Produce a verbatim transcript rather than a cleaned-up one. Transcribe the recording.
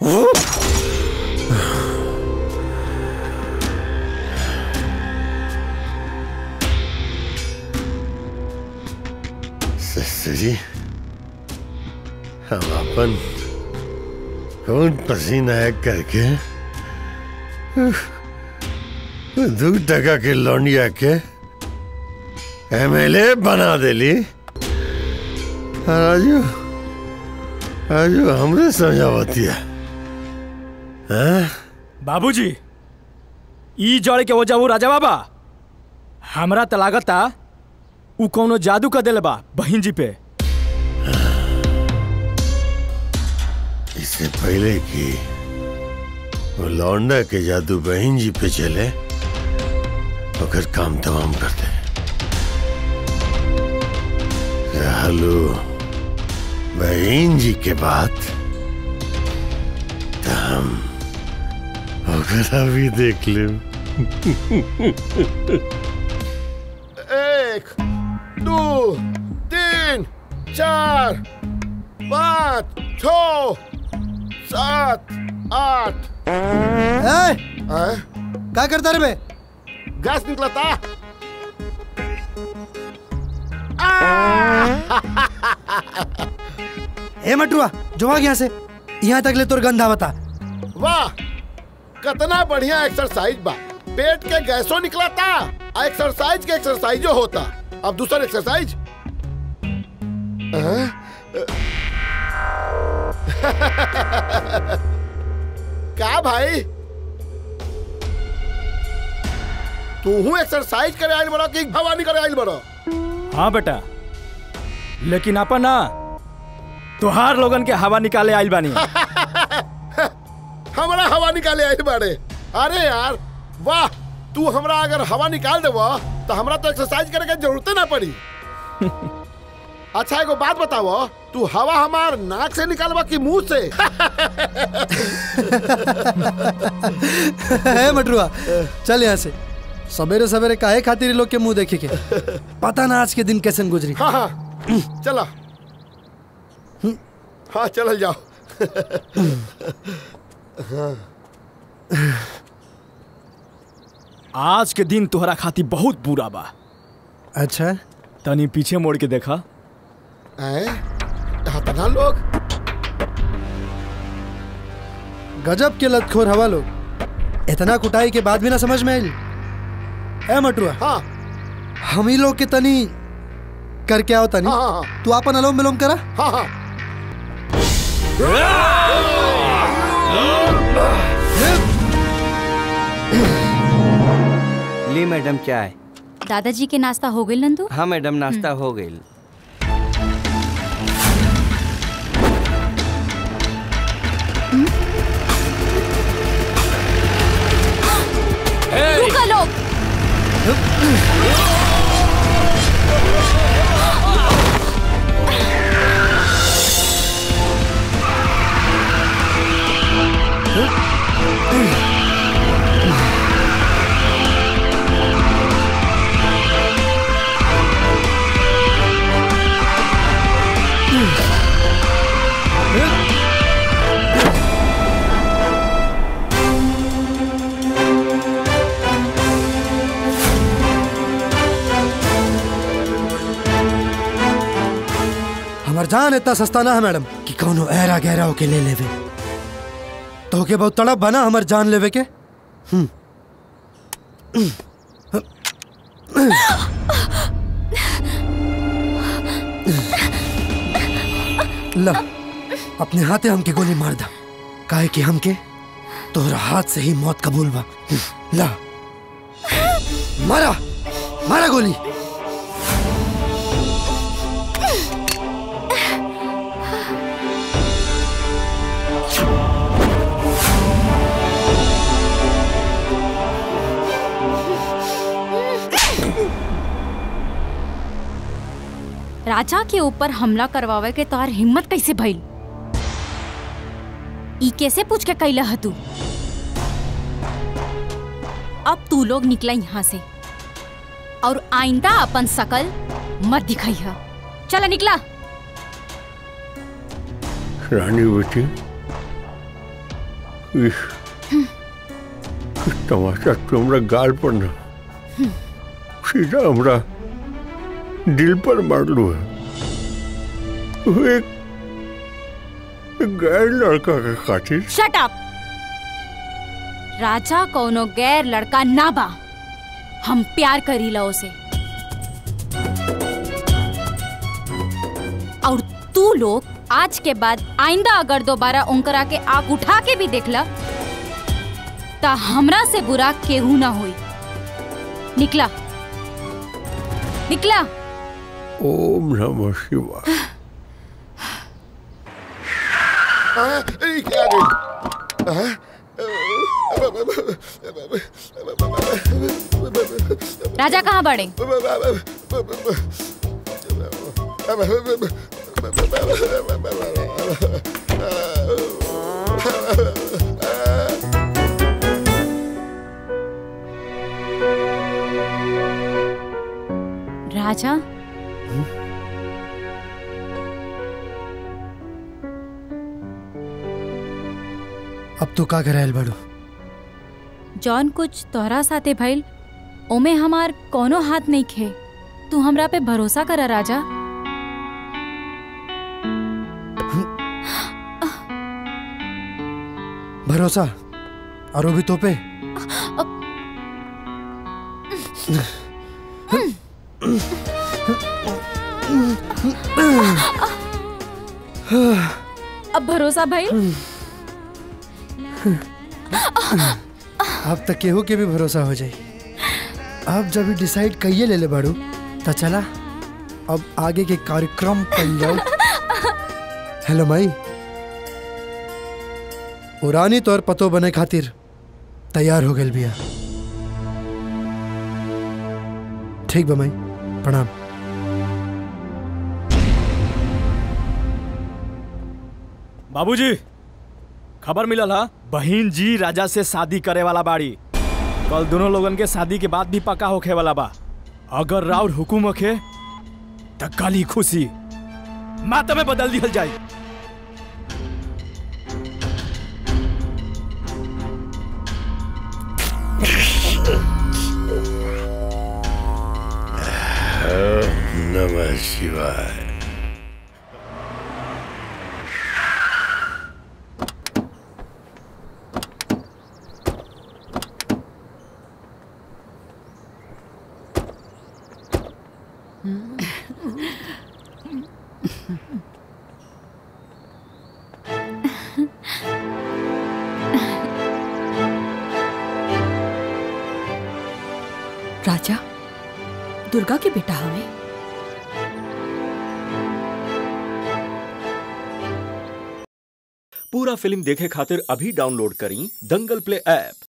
ससुरी, हम अपन खून पसीना एक करके दो टका के लौंडिया के एमएलए बना देली। राजू राजू हमरे समझावती है। बाबूजी, ई जड़ के वजह वो राजा बाबा हमरा त लागता उ कौनो जादू का दिल बा बहन जी पे। इससे पहले कि वो लौंडा के जादू बहन जी पे चले अगर काम तमाम करते रहलू बहन जी के बात तो हम अगर अभी देख ले। एक दो तीन चार पाँच छ सात आठ। क्या करता रे बे? गैस निकला था। ए मटुआ जो भाग यहाँ से, यहाँ तक ले तोर गंधा बता। वाह, कितना बढ़िया एक्सरसाइज बा। पेट के गैसों निकला था, एक्सरसाइज के एक्सरसाइजो होता। अब दूसरा एक्सरसाइज। क्या भाई, तू हूँ एक्सरसाइज करे आइल बड़ा कि हवा नहीं करे आइल बड़ा? हाँ बेटा, लेकिन अपन ना तुहार लोगन के हवा निकाले आइल बानी। हमारा हवा निकाले आइल बाड़े? अरे यार वाह, तू हमरा अगर हवा निकाल देवा तो हमरा तो एक्सरसाइज करे के जरूरत ना पड़ी। अच्छा एगो बात बताओ, तू हवा हमार नाक से निकालवा कि मुंह से? है मटरुआ, चल यहाँ से। सवेरे सवेरे काहे खातिर लोग के मुंह देखे के? पता ना आज के दिन कैसे गुजरी। हाँ हाँ चला, हाँ चल जाओ। आज के दिन तोहरा खातिर बहुत बुरा बा। अच्छा, तनी पीछे मोड़ के देखा। हतना लोग गजब के लतखोर हवा लोग। इतना कुटाई के बाद भी ना समझ में आई। ए मटुआ, हाँ हम ही लोग के तनी करके आओ तनी। हाँ, हाँ, तू अपन अलोम विलोम करा। हाँ हाँ ली मैडम क्या है? दादाजी के नाश्ता हो गई नंदू? हाँ मैडम, नाश्ता हो गई। रुको लोग। हमार जान इतना सस्ता ना है मैडम कि कौनो ऐरा गहरा होके ले लेवे। तो के बहुत तड़प बना हमार जान लेवे के। ला अपने हाथे हमके गोली मार दा, काहे कि हमके तोहरा हाथ से ही मौत कबूल बा। ला मारा मारा गोली। राजा के ऊपर हमला करवावे के तोहार हिम्मत कैसे भइल? ई कैसे पूछ के कैला ह तू? अब तू लोग निकला यहाँ से और आइंदा अपन शकल मत दिखाई है। चला निकला। रानी बेटी, इस, इस तमाशा तो हमरा गाल पर ना सीधा हमरा दिल पर मारलू है। वो एक, एक गैर लड़का के खातिर। Shut up. राजा कोनो गैर लड़का ना बा, हम प्यार करीला उसे। और तू लोग आज के बाद आइंदा अगर दोबारा उनकरा के आंख उठा के भी देखला ता हमरा से बुरा केहू ना होई। निकला निकला। ओम नमः शिवाय। क्या गई? राजा कहाँ बढ़े? राजा अब तो का करायल बड़ो? जॉन कुछ तोहरा साथे भइल ओमे हमार कोनो हाथ नहीं खे। तू हमरा पे भरोसा करा राजा। भरोसा और वो भी तो पे? अब भरोसा भाई? अब तक केहू के भी भरोसा हो जाए। अब जब डिसाइड कहिए ले ले बाड़ू तो चला अब आगे के कार्यक्रम कर जाओ। हेलो माई, पुरानी तौर पतो बने खातिर तैयार हो गए बिया। ठीक बा माई, प्रणाम। बाबूजी खबर मिलल हा बहन जी राजा से शादी करे वाला बाड़ी। कल दोनों लोगन के शादी के बाद भी पक्का होखे वाला बा। अगर राउर हुकुम होखे त कल ही खुशी माता में बदल दिहल जाए। नमः शिवाय। राजा दुर्गा के बेटा हवे। पूरा फिल्म देखे खातिर अभी डाउनलोड करी दंगल प्ले ऐप।